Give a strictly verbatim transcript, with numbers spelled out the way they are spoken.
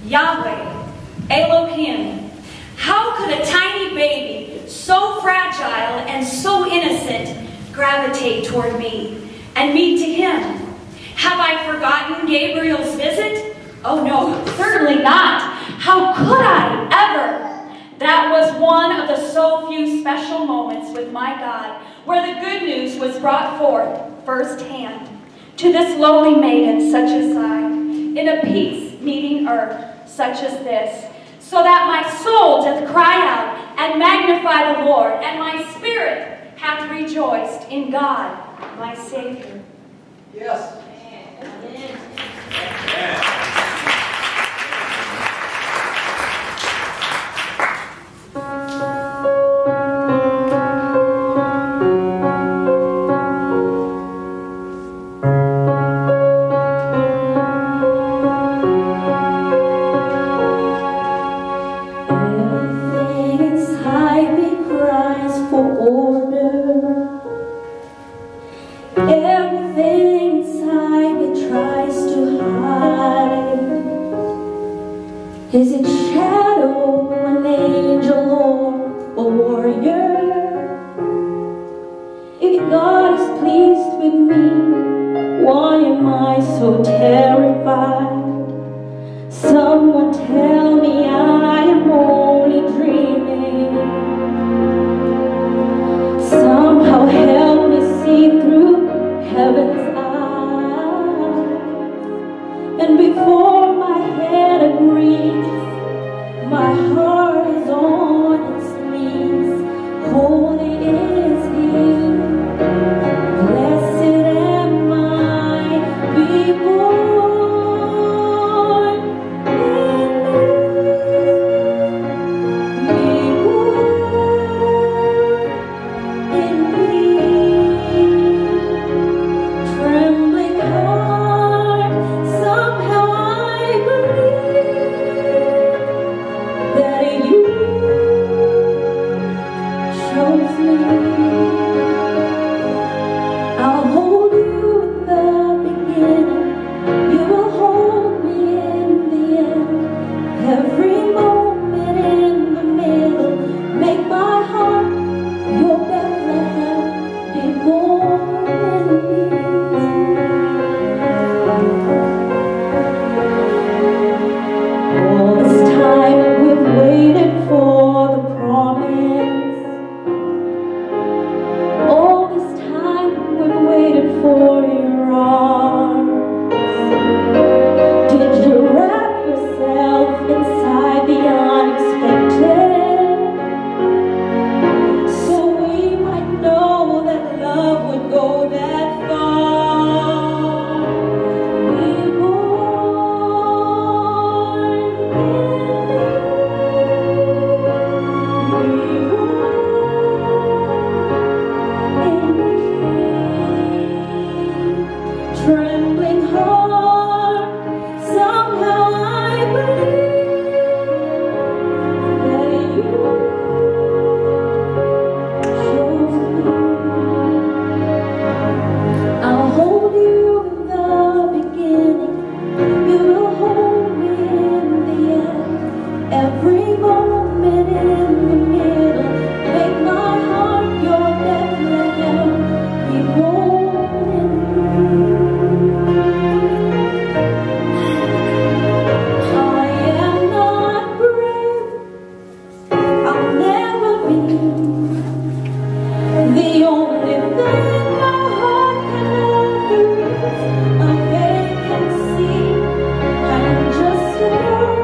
Yahweh, Elohim. How could a tiny baby, so fragile and so innocent, gravitate toward me and me to him? Have I forgotten Gabriel's visit? Oh no, certainly not. How could I ever? That was one of the so few special moments with my God where the good news was brought forth firsthand to this lowly maiden such as I, in a peace meeting earth such as this, so that my soul doth cry out and magnify the Lord, and my spirit hath rejoiced in God, my Savior. Yes. Amen. Amen. Is it shadow, an angel, or a warrior? If God is pleased with me, why am I so terrified? Someone tell me I am only dreaming. Somehow help me see through heaven's eyes. And before my head agrees, my heart is on its knees. Holy is He. Blessed am I, be born in thee, be born in thee. Trembling heart, somehow I believe that you chose me. I'll hold you in the beginning, you will hold me in the end. Every moment in the middle, make my heart your Bethlehem, be born in me. All this time we've waited for the promise. All this time we've waited for your arms. Did you wrap yourself inside the unexpected, so we might know that love would go that far? Be born in me. Be born in me. Trembling heart, somehow I believe that you chose me. I'll hold you in the beginning, you will hold me in the end. Every moment in the middle, make my heart your Bethlehem, be born in me. I am not brave, I'll never be. The only thing my heart can offer is a vacancy. I'm just a girl